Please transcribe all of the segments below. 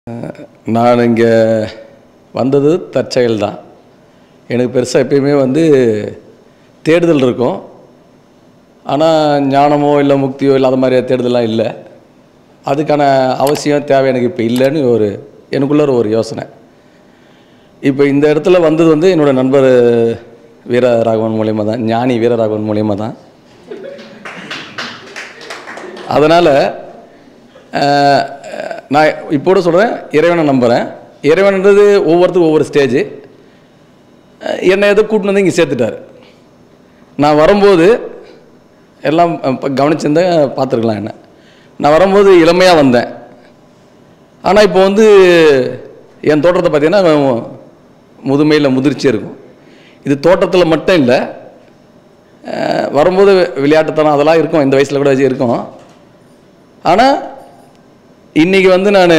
நான் இங்கே வந்தது தற்செயல் தான். எனக்கு பெருசாக எப்பயுமே தேடுதல் இருக்கும். ஆனால் ஞானமோ இல்லை முக்தியோ இல்லாத மாதிரி தேடுதலாம் இல்லை. அதுக்கான அவசியம் தேவை எனக்கு இப்போ இல்லைன்னு எனக்குள்ள ஒரு யோசனை. இப்போ இந்த இடத்துல வந்தது என்னோடய நண்பர் வீரராகவன் மூலியமாக தான், ஞானி வீரராகவன் மூலியமாக தான். அதனால் நான் இப்போட சொல்கிறேன், இறைவனை நம்புகிறேன். இறைவன்ன்றது ஒவ்வொருத்தருக்கும் ஒவ்வொரு ஸ்டேஜு. என்னை கூட்டின்னு வந்து இங்கே சேர்த்துட்டார். நான் வரும்போது எல்லாம் கவனிச்சிருந்தேன், பார்த்துருக்கலாம். என்ன நான் வரும்போது இளமையாக வந்தேன். ஆனால் இப்போ என் தோற்றத்தை பார்த்தீங்கன்னா முதுமையில் முதிர்ச்சி இருக்கும். இது தோட்டத்தில் மட்டும் இல்லை, வரும்போது விளையாட்டுத்தனம் அதெல்லாம் இருக்கும், இந்த வயசில் கூட இருக்கும். ஆனால் இன்றைக்கி நான்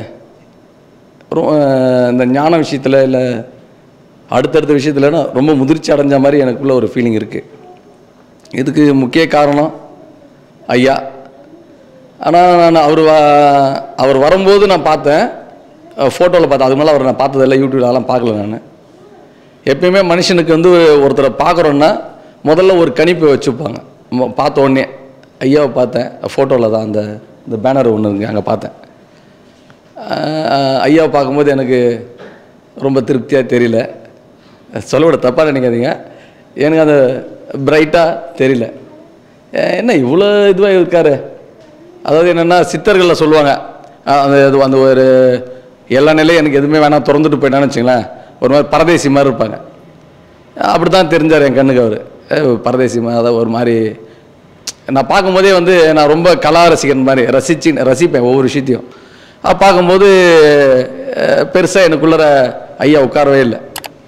இந்த ஞான விஷயத்தில் இல்லை அடுத்தடுத்த விஷயத்தில் ரொம்ப முதிர்ச்சி அடைஞ்ச மாதிரி எனக்குள்ள ஒரு ஃபீலிங் இருக்குது. இதுக்கு முக்கிய காரணம் ஐயா. ஆனால் நான் அவர் வரும்போது நான் பார்த்தேன், ஃபோட்டோவில் பார்த்தேன். அது மேலே அவர் நான் பார்த்ததில்லை, யூடியூப்லலாம் பார்க்கல. நான் எப்பயுமே மனுஷனுக்கு ஒருத்தரை பார்க்குறோன்னா முதல்ல ஒரு கணிப்பை வச்சுப்பாங்க. பார்த்த உடனே ஐயாவை பார்த்தேன், ஃபோட்டோவில் தான் இந்த பேனர் ஒன்று இருக்குது, அங்கே பார்த்தேன். ஐயாவை பார்க்கும்போது எனக்கு ரொம்ப திருப்தியாக தெரியல. சொல்லவிட தப்பாக நினைக்காதீங்க, எனக்கு அந்த பிரைட்டாக தெரியல. என்ன இவ்வளோ இதுவாக இருக்கார். அதாவது என்னென்னா சித்தர்களில் சொல்லுவாங்க, அந்த ஒரு எல்லா நிலையும் எனக்கு எதுவுமே வேணாம் திறந்துட்டு போயிட்டான்னு வச்சுங்களேன், ஒரு மாதிரி பரதேசி மாதிரி இருப்பாங்க. அப்படி தான் தெரிஞ்சார் என் கண்ணுக்கு. அவர் பரதேசி மாதிரி, அதாவது ஒரு மாதிரி நான் பார்க்கும்போதே நான் ரொம்ப கலா ரசிகன் மாதிரி ரசிப்பேன் ஒவ்வொரு விஷயத்தையும். பார்க்கும்போது பெருசாக எனக்குள்ளே ஐயா உட்காரவே இல்லை.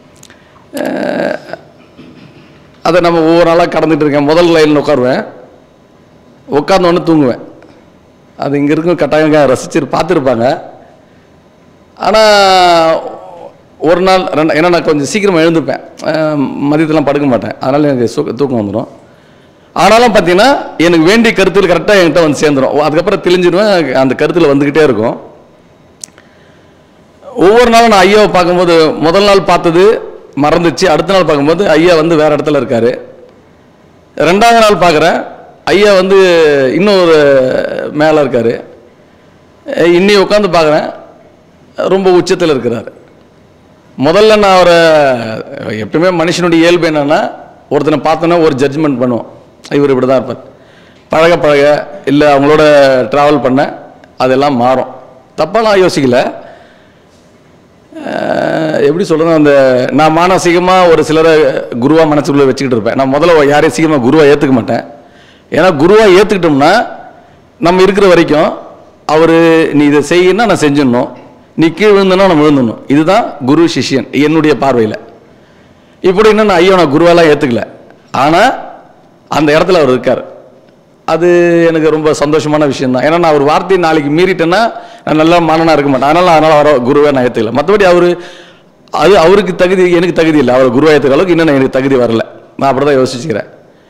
அதை நம்ம ஒவ்வொரு நாளாக கடந்துட்டு இருக்கேன். முதல் லைனில் உட்காருவேன், உட்கார்ந்தோன்னு தூங்குவேன். அது இங்கே இருக்கும் கட்டாயம் ரசிச்சு பார்த்துருப்பாங்க. ஆனால் ஒரு நாள் ஏன்னா நான் கொஞ்சம் சீக்கிரமாக எழுந்துப்பேன், மதியத்தெல்லாம் படுக்க மாட்டேன், அதனால் எனக்கு தூக்கம் வந்துடும். ஆனாலும் பார்த்தீங்கன்னா எனக்கு வேண்டிய கருத்துக்கள் கரெக்டாக என்கிட்ட சேர்ந்துடும். அதுக்கப்புறம் தெளிஞ்சிடுவேன், அந்த கருத்தில் வந்துக்கிட்டே இருக்கும். ஒவ்வொரு நாளும் நான் ஐயாவை பார்க்கும்போது முதல் நாள் பார்த்தது மறந்துச்சு, அடுத்த நாள் பார்க்கும்போது ஐயா வேறு இடத்துல இருக்கார். ரெண்டாவது நாள் பார்க்குறேன், ஐயா இன்னொரு மேலே இருக்கார். இன்னி உட்காந்து பார்க்குறேன், ரொம்ப உச்சத்தில் இருக்கிறார். முதல்ல நான் அவரை எப்பவுமே மனுஷனுடைய இயல்பு என்னென்னா, ஒருத்தனை பார்த்தோன்னா ஒரு ஜட்ஜ்மெண்ட் பண்ணுவோம், இவர் இப்படி தான் இருப்பார். பழக பழக இல்லை அவங்களோட ட்ராவல் பண்ண அதெல்லாம் மாறும். தப்பாலாம் யோசிக்கல. எப்படி சொல்கிறது, நான் மானசீகமாக ஒரு சிலரை குருவாக மனசுக்குள்ளே வச்சுக்கிட்டு இருப்பேன். நான் முதல்ல யாரையும் சீக்கிரமாக குருவாக ஏற்றுக்க மாட்டேன். ஏன்னா குருவாக ஏற்றுக்கிட்டோம்னா நம்ம இருக்கிற வரைக்கும் அவர் நீ இதை செய்யணும்னா நான் செஞ்சிடணும், நீ கீழ் விழுந்தனா நான் விழுந்துடணும். இதுதான் குரு சிஷ்யன் என்னுடைய பார்வையில். இப்படி நான் ஐயோ நான் குருவெல்லாம் ஏற்றுக்கல, ஆனால் அந்த இடத்துல அவர் இருக்கார். அது எனக்கு ரொம்ப சந்தோஷமான விஷயம் தான். ஏன்னா நான் ஒரு வார்த்தையை நாளைக்கு மீறிட்டேன்னா நான் நல்லா மனனாக இருக்க மாட்டேன். அதனால் வர குருவை நான் ஏற்றுக்கல. மற்றபடி அவருக்கு தகுதி, எனக்கு தகுதி இல்லை. அவர் குருவை ஏற்றுக்கிற அளவுக்கு இன்னும் எனக்கு தகுதி வரல. நான் அப்படி தான் யோசிச்சுக்கிறேன்.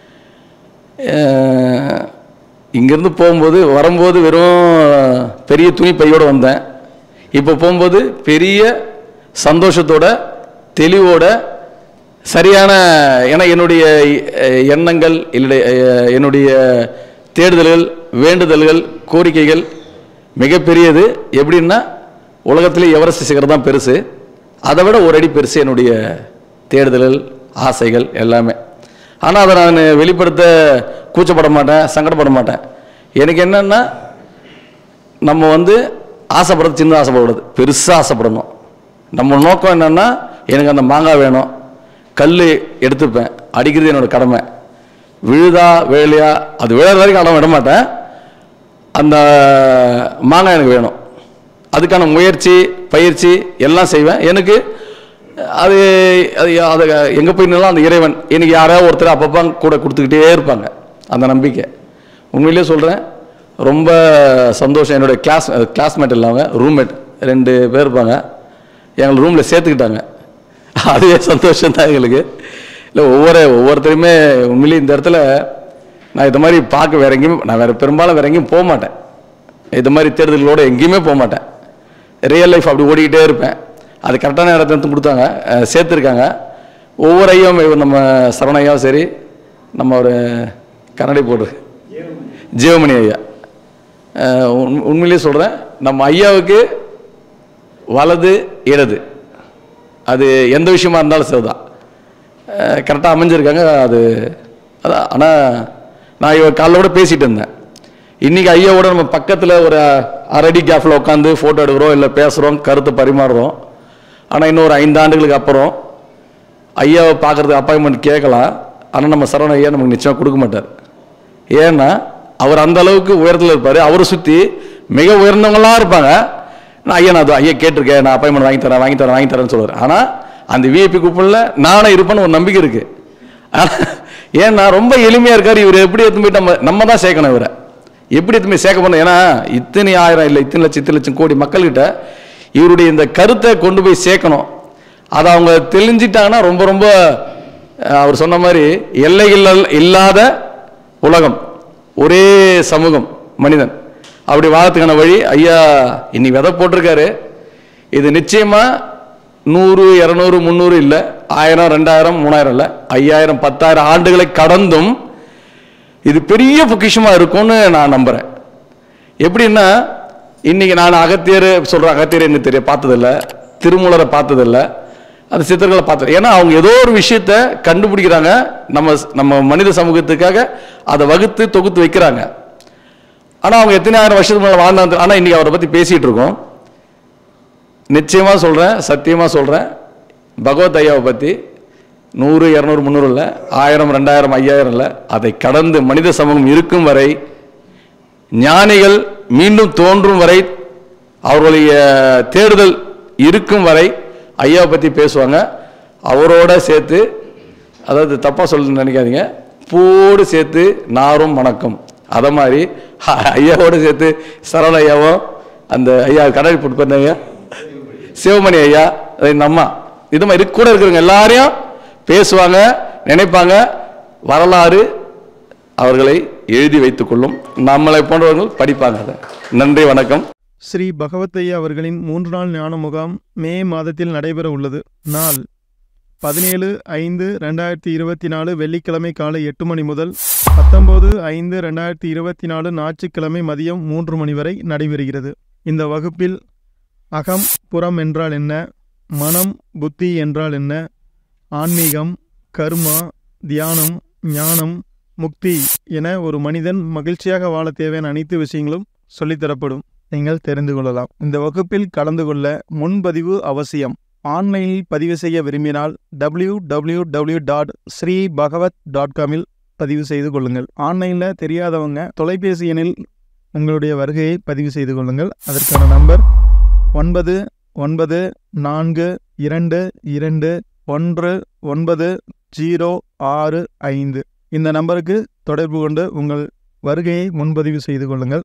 இங்கேருந்து வரும்போது வெறும் பெரிய துணி பையோடு வந்தேன். இப்போ போகும்போது பெரிய சந்தோஷத்தோட தெளிவோட சரியான, ஏன்னா என்னுடைய எண்ணங்கள் என்னுடைய தேடுதல்கள் வேண்டுதல்கள் கோரிக்கைகள் மிகப்பெரியது. எப்படின்னா உலகத்திலே எவரெஸ்ட் சிகரம் தான் பெருசு, அதை விட ஒரு அடி பெருசு என்னுடைய தேடுதல்கள் ஆசைகள் எல்லாமே. ஆனால் அதை நான் வெளிப்படுத்த கூச்சப்பட மாட்டேன், சங்கடப்பட மாட்டேன். எனக்கு என்னென்னா நம்ம ஆசைப்படுறது சின்ன ஆசைப்படக்கூடாது, பெருசாக ஆசைப்படணும். நம்ம நோக்கம் என்னென்னா எனக்கு அந்த மாங்காய் வேணும், கல் எடுத்துப்பேன், அடிக்கிறது என்னோடய கடமை. விழுதா வேலையா அது விழுற வரைக்கும் அடம் விட மாட்டேன். அந்த மாங்காய் எனக்கு வேணும், அதுக்கான முயற்சி பயிற்சி எல்லாம் செய்வேன். எனக்கு அது அதை எங்கே போயினாலும் அந்த இறைவன் எனக்கு யாராவது ஒருத்தர் அப்பப்போ கூட கொடுத்துக்கிட்டே இருப்பாங்க, அந்த நம்பிக்கை. உண்மையிலே சொல்கிறேன், ரொம்ப சந்தோஷம். என்னுடைய கிளாஸ்மேட் இல்லாமல் ரூம்மேட் 2 பேர் இருப்பாங்க, எங்களை ரூமில் சேர்த்துக்கிட்டாங்க. அதுவே சந்தோஷம் தான் எங்களுக்கு. இல்லை ஒவ்வொருத்தருமே உண்மையிலேயே இந்த இடத்துல நான் இது மாதிரி பார்க்க பெரும்பாலும் வேறு எங்கேயும் போக மாட்டேன். இது மாதிரி தேர்தல்களோடு எங்கேயுமே போக மாட்டேன். ரியல் லைஃப் அப்படி ஓடிக்கிட்டே இருப்பேன். அது கரெக்டான இடத்த எடுத்து கொடுத்தாங்க, சேர்த்துருக்காங்க. ஒவ்வொரு ஐயாவும் நம்ம சரவணையாவும் சரி, நம்ம ஒரு கன்னடை போடு ஜீவமணி ஐயா, உண்மையிலேயே சொல்கிறேன், நம்ம ஐயாவுக்கு வலது இடது அது எந்த விஷயமா இருந்தாலும் சரிதான், கரெக்டாக அமைஞ்சிருக்காங்க. அதான். ஆனால் நான் இவ காலைல கூட பேசிகிட்டு இருந்தேன். இன்றைக்கி ஐயாவோட நம்ம பக்கத்தில் ஒரு அரடி கேஃபில் உட்காந்து ஃபோட்டோ எடுக்கிறோம், இல்லை பேசுகிறோம், கருத்தை பரிமாறுறோம். ஆனால் இன்னும் ஒரு 5 ஆண்டுகளுக்கு அப்புறம் ஐயாவை பார்க்குறதுக்கு அப்பாயின்மெண்ட் கேட்கலாம். ஆனால் நம்ம சரவண ஐயா நமக்கு நிச்சயமாக கொடுக்க மாட்டார். ஏன்னா அவர் அந்த அளவுக்கு உயரத்தில் இருப்பார். அவரை சுற்றி மிக உயர்ந்தவங்களாம் இருப்பாங்க. நான் ஐயா கேட்டிருக்கேன், நான் அப்பாயின்மெண்ட் வாங்கி தரேன்னு சொல்லுவார். ஆனால் அந்த விஐபி கூப்பனில் நானே இருப்பேன்னு ஒரு நம்பிக்கை இருக்குது. ஏன்னா ரொம்ப எளிமையாக இருக்கார். இவர் எப்படி எடுத்து போயிட்டு நம்ம தான் சேர்க்கணும். இவரை எப்படி எடுத்து போய் சேர்க்க போனோம்? ஏன்னா இத்தனை ஆயிரம் இல்லை, இத்தனை லட்சம் கோடி மக்கள்கிட்ட இவருடைய இந்த கருத்தை கொண்டு போய் சேர்க்கணும். அதை அவங்க தெளிஞ்சிட்டாங்கன்னா ரொம்ப ரொம்ப அவர் சொன்ன மாதிரி எல்லைகள் இல்லாத உலகம், ஒரே சமூகம், மனிதன் அப்படி வாழத்துக்கான வழி ஐயா இன்னைக்கு விதை போட்டிருக்காரு. இது நிச்சயமா 100, 200, 300 இல்லை, 1000, 2000, 3000 இல்லை, 5000, 10,000 ஆண்டுகளை கடந்தும் இது பெரிய பொக்கிஷமா இருக்கும்னு நான் நம்புறேன். எப்படின்னா இன்னைக்கு நான் அகத்தியர் சொல்றேன், அகத்தியர் என்ன தெரிய பார்த்ததில்லை, திருமூலரை பார்த்ததில்லை, அந்த சித்தர்களை பார்த்தது. ஏன்னா அவங்க ஏதோ ஒரு விஷயத்த கண்டுபிடிக்கிறாங்க, நம்ம மனித சமூகத்துக்காக அதை வகுத்து தொகுத்து வைக்கிறாங்க. ஆனால் அவங்க எத்தனை ஆயிரம் வருஷத்துக்கு மேலே வாழ்ந்தாங்க. ஆனால் இன்னைக்கு அவரை பற்றி பேசிகிட்டு இருக்கோம். நிச்சயமாக சொல்கிறேன், சத்தியமாக சொல்கிறேன், பகவத் ஐயாவை பற்றி 100, 200, 300 இல்லை, 1000, 2000, 5000 இல்லை, அதை கடந்து மனித சமூகம் இருக்கும் வரை, ஞானிகள் மீண்டும் தோன்றும் வரை, அவர்களுடைய தேடுதல் இருக்கும் வரை ஐயாவை பற்றி பேசுவாங்க. அவரோட சேர்த்து, அதாவது தப்பாக சொல்ல நினைக்காதீங்க, பூவோடு சேர்த்து நாரும் வணக்கம், அதை மாதிரி ஐயாவோடு சேர்த்து சரவண ஐயாவும், அந்த ஐயா கடலை போட்டு பண்ண ஐயா சிவமணி ஐயா, இந்த அம்மா, இது மாதிரி கூட இருக்கிறவங்க எல்லாரையும் பேசுவாங்க, நினைப்பாங்க. வரலாறு அவர்களை எழுதி வைத்துக் கொள்ளும், நம்மளை போன்றவர்கள் படிப்பாங்க. நன்றி, வணக்கம். ஸ்ரீ பகவத் ஐயா அவர்களின் 3 நாள் ஞான முகாம் மே மாதத்தில் நடைபெற உள்ளது. நாள் 17/5/2024 வெள்ளிக்கிழமை காலை 8 மணி முதல் 19/5/2024 ஞாயிற்றுக்கிழமை மதியம் 3 மணி வரை நடைபெறுகிறது. இந்த வகுப்பில் அகம் புறம் என்றால் என்ன, மனம் புத்தி என்றால் என்ன, ஆன்மீகம், கர்மா, தியானம், ஞானம், முக்தி என ஒரு மனிதன் மகிழ்ச்சியாக வாழ தேவையான அனைத்து விஷயங்களும் சொல்லித்தரப்படும். நீங்கள் தெரிந்து கொள்ளலாம். இந்த வகுப்பில் கலந்து கொள்ள முன்பதிவு அவசியம். ஆன்லைனில் பதிவு செய்ய விரும்பினால் www.sreebhagavat.com பதிவு செய்து கொள்ளுங்கள். ஆன்லைனில் தெரியாதவங்க தொலைபேசி எண்ணில் உங்களுடைய வருகையை பதிவு செய்து கொள்ளுங்கள். அதற்கான நம்பர் 9942219065. இந்த நம்பருக்கு தொடர்பு கொண்டு உங்கள் வருகையை முன்பதிவு செய்து கொள்ளுங்கள்.